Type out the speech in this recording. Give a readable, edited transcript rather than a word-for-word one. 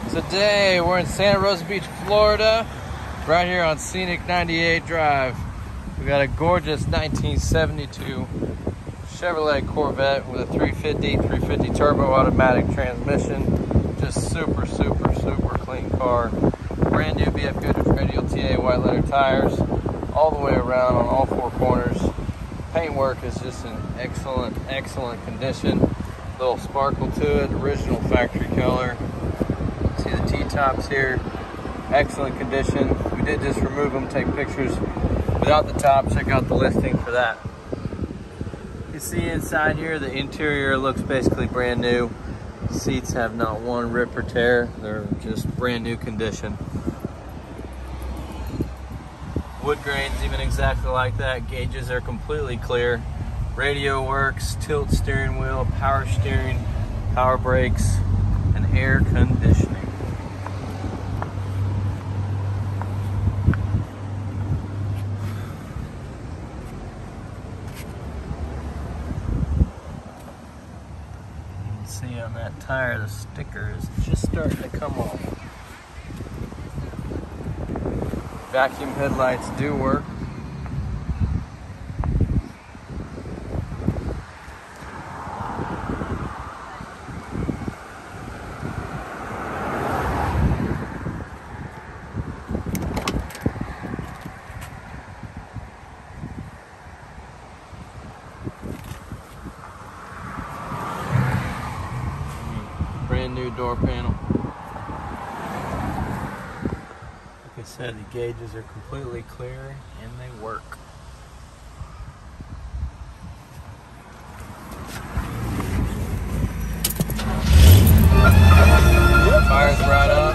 Today we're in Santa Rosa Beach, Florida, right here on scenic 98 Drive. We got a gorgeous 1972 Chevrolet Corvette with a 350 turbo automatic transmission. Just super clean car. Brand new BF Goodrich radial TA white letter tires all the way around on all four corners. Paintwork is just in excellent condition. Little sparkle to it, original factory color. See the T-tops here, excellent condition. We did just remove them, take pictures without the top. Check out the listing for that. You can see inside here, the interior looks basically brand new. Seats have not one rip or tear. They're just brand new condition. Wood grain's even exactly like that. Gauges are completely clear. Radio works, tilt steering wheel, power steering, power brakes, and air conditioning. See on that tire, the sticker is just starting to come off. Vacuum headlights do work. Brand new door panel. Like I said, the gauges are completely clear and they work. Fires right up.